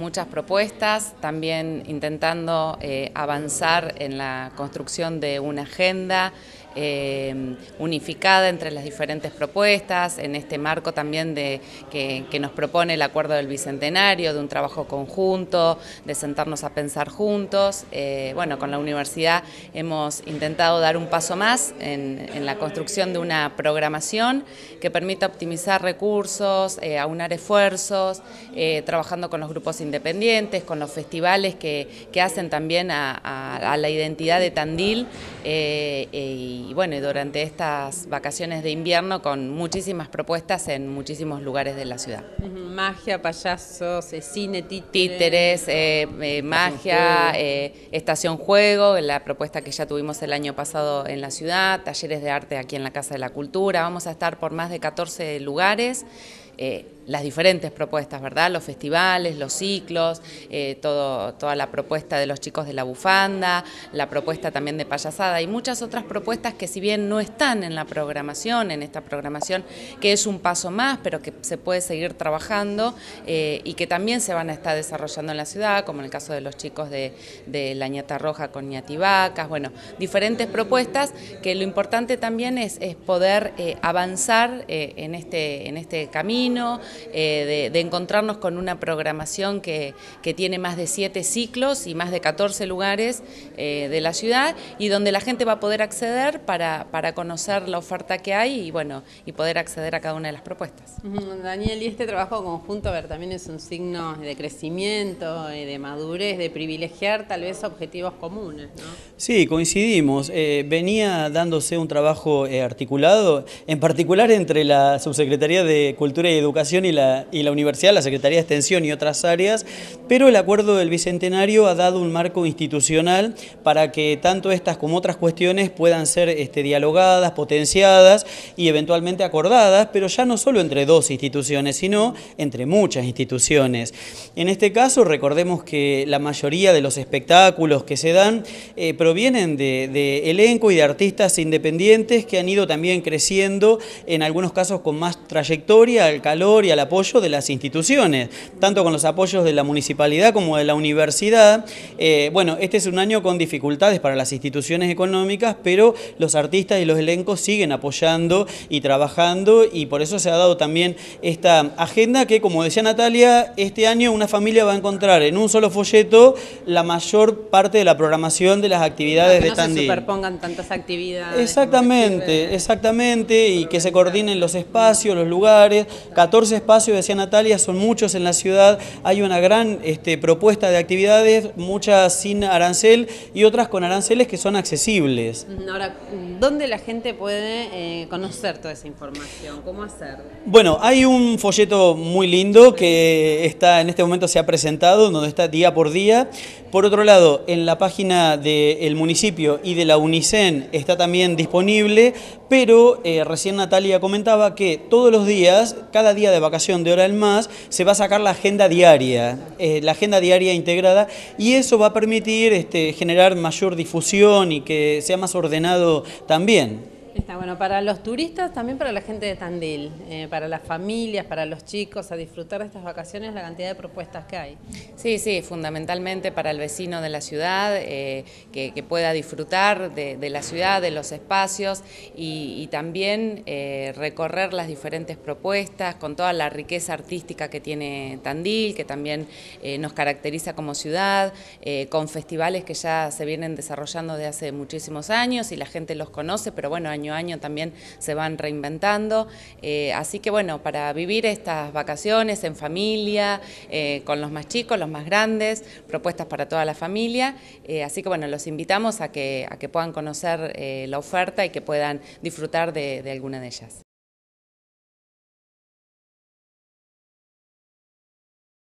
muchas propuestas, también intentando avanzar en la construcción de una agenda unificada entre las diferentes propuestas, en este marco también que nos propone el Acuerdo del Bicentenario, de un trabajo conjunto, de sentarnos a pensar juntos. Bueno, con la universidad hemos intentado dar un paso más en la construcción de una programación que permita optimizar recursos, aunar esfuerzos, trabajando con los grupos independientes, con los festivales que hacen también a la identidad de Tandil, y bueno, durante estas vacaciones de invierno con muchísimas propuestas en muchísimos lugares de la ciudad. Magia, payasos, cine, títeres, magia, estación juego, la propuesta que ya tuvimos el año pasado en la ciudad, talleres de arte aquí en la Casa de la Cultura. Vamos a estar por más de 14 lugares. Las diferentes propuestas, ¿verdad? Los festivales, los ciclos, toda la propuesta de los chicos de la bufanda, la propuesta también de payasada y muchas otras propuestas que si bien no están en la programación, en esta programación que es un paso más, pero que se puede seguir trabajando y que también se van a estar desarrollando en la ciudad, como en el caso de los chicos de la ñata roja con ñativacas, bueno, diferentes propuestas que lo importante también es poder avanzar en este camino, de encontrarnos con una programación que tiene más de 7 ciclos y más de 14 lugares de la ciudad y donde la gente va a poder acceder para conocer la oferta que hay y bueno, y poder acceder a cada una de las propuestas. Daniel, y este trabajo conjunto, a ver, también es un signo de crecimiento, de madurez, de privilegiar tal vez objetivos comunes, ¿no? Sí, coincidimos. Venía dándose un trabajo articulado, en particular entre la Subsecretaría de Cultura y Educación y la Universidad, la Secretaría de Extensión y otras áreas, pero el Acuerdo del Bicentenario ha dado un marco institucional para que tanto estas como otras cuestiones puedan ser dialogadas, potenciadas y eventualmente acordadas, pero ya no solo entre dos instituciones, sino entre muchas instituciones. En este caso, recordemos que la mayoría de los espectáculos que se dan provienen de elenco y de artistas independientes que han ido también creciendo, en algunos casos con más trayectoria, al calor y al apoyo de las instituciones, tanto con los apoyos de la municipalidad como de la universidad. Bueno, este es un año con dificultades para las instituciones económicas, pero los artistas y los elencos siguen apoyando y trabajando y por eso se ha dado también esta agenda que, como decía Natalia, este año una familia va a encontrar en un solo folleto la mayor parte de la programación de las actividades de Tandil. Que no se superpongan tantas actividades. Exactamente, y que se coordinen los espacios, los lugares. 14 espacios, decía Natalia, son muchos en la ciudad, hay una gran propuesta de actividades, muchas sin arancel y otras con aranceles que son accesibles. Ahora, ¿dónde la gente puede conocer toda esa información? ¿Cómo hacer? Bueno, hay un folleto muy lindo que está en este momento se ha presentado, donde está día por día. Por otro lado, en la página del municipio y de la UNICEN está también disponible, pero recién Natalia comentaba que todos los días, cada día de vacación de hora del más, se va a sacar la agenda diaria integrada, y eso va a permitir generar mayor difusión y que sea más ordenado también. Está bueno para los turistas, también para la gente de Tandil, para las familias, para los chicos, a disfrutar de estas vacaciones, la cantidad de propuestas que hay. Sí, fundamentalmente para el vecino de la ciudad, que pueda disfrutar de la ciudad, de los espacios y también recorrer las diferentes propuestas con toda la riqueza artística que tiene Tandil, que también nos caracteriza como ciudad, con festivales que ya se vienen desarrollando de hace muchísimos años y la gente los conoce, pero bueno, año a año también se van reinventando, así que bueno, para vivir estas vacaciones en familia, con los más chicos, los más grandes, propuestas para toda la familia, así que bueno, los invitamos a que puedan conocer la oferta y que puedan disfrutar de alguna de ellas.